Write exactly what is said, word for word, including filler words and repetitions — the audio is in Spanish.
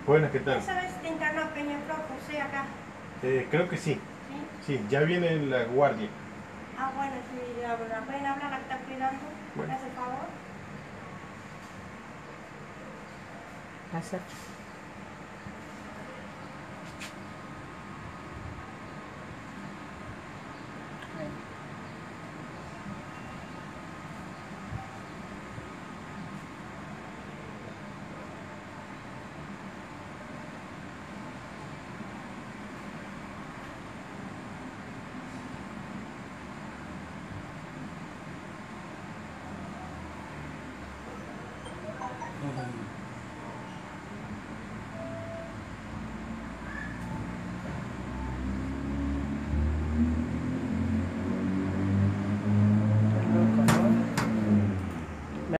Buenas, ¿qué tal? ¿Esa vez te internó Peñaflor José acá? Eh, creo que sí. ¿Sí? Sí, ya viene la guardia. Ah, bueno, si la, la pueden hablar, la que está cuidando, Bueno. ¿me hace el favor? Gracias.